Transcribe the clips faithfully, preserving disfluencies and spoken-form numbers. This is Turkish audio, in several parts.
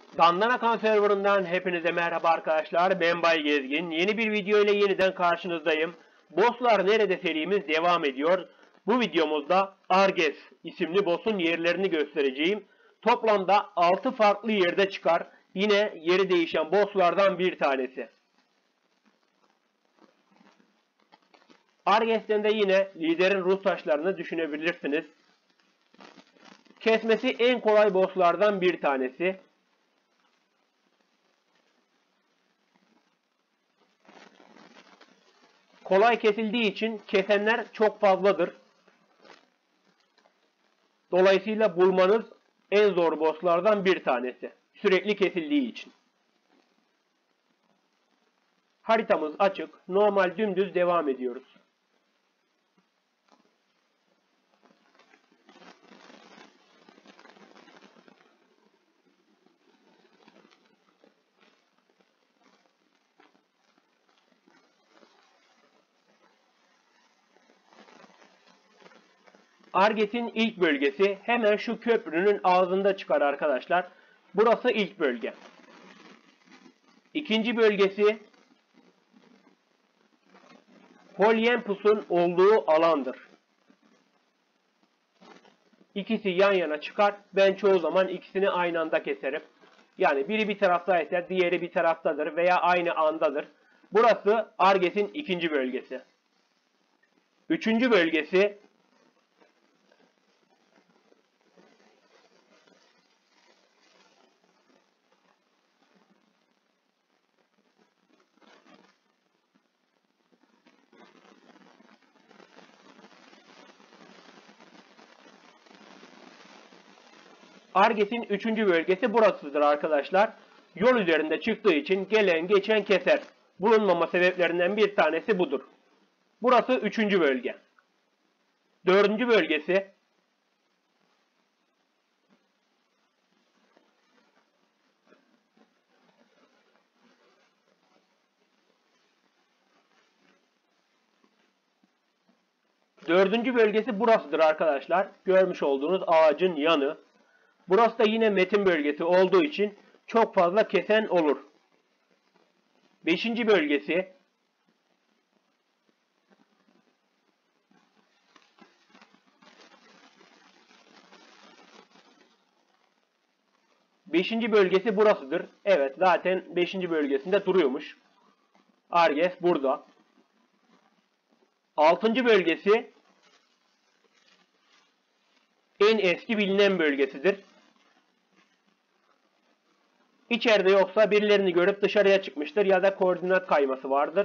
Dandanakan serverından hepinize merhaba arkadaşlar. Ben Bay Gezgin. Yeni bir video ile yeniden karşınızdayım. Bosslar Nerede serimiz devam ediyor. Bu videomuzda Arges isimli boss'un yerlerini göstereceğim. Toplamda altı farklı yerde çıkar. Yine yeri değişen bosslardan bir tanesi. Arges'ten de yine liderin ruh taşlarını düşünebilirsiniz. Kesmesi en kolay bosslardan bir tanesi. Kolay kesildiği için kesenler çok fazladır. Dolayısıyla bulmanız en zor bosslardan bir tanesi. Sürekli kesildiği için. Haritamız açık. Normal dümdüz devam ediyoruz. Arges'in ilk bölgesi hemen şu köprünün ağzında çıkar arkadaşlar. Burası ilk bölge. İkinci bölgesi Holyempus'un olduğu alandır. İkisi yan yana çıkar. Ben çoğu zaman ikisini aynı anda keserim. Yani biri bir tarafta ise diğeri bir taraftadır veya aynı andadır. Burası Arges'in ikinci bölgesi. Üçüncü bölgesi Arges'in üçüncü bölgesi burasıdır arkadaşlar. Yol üzerinde çıktığı için gelen geçen keser. Bulunmama sebeplerinden bir tanesi budur. Burası üçüncü bölge. Dördüncü bölgesi Dördüncü bölgesi burasıdır arkadaşlar. Görmüş olduğunuz ağacın yanı. Burası da yine metin bölgesi olduğu için çok fazla kesen olur. Beşinci bölgesi Beşinci bölgesi burasıdır. Evet, zaten beşinci bölgesinde duruyormuş. Arges burada. Altıncı bölgesi en eski bilinen bölgesidir. İçeride yoksa birilerini görüp dışarıya çıkmıştır ya da koordinat kayması vardır.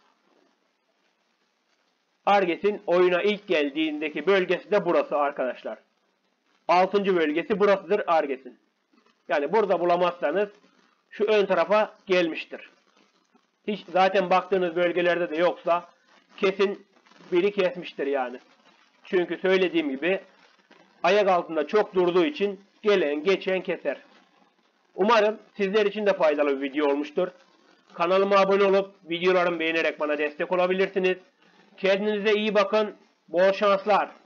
Arges'in oyuna ilk geldiğindeki bölgesi de burası arkadaşlar. Altıncı bölgesi burasıdır Arges'in. Yani burada bulamazsanız şu ön tarafa gelmiştir. Hiç zaten baktığınız bölgelerde de yoksa kesin biri kesmiştir yani. Çünkü söylediğim gibi ayak altında çok durduğu için gelen geçen keser. Umarım sizler için de faydalı bir video olmuştur. Kanalıma abone olup videolarımı beğenerek bana destek olabilirsiniz. Kendinize iyi bakın. Bol şanslar.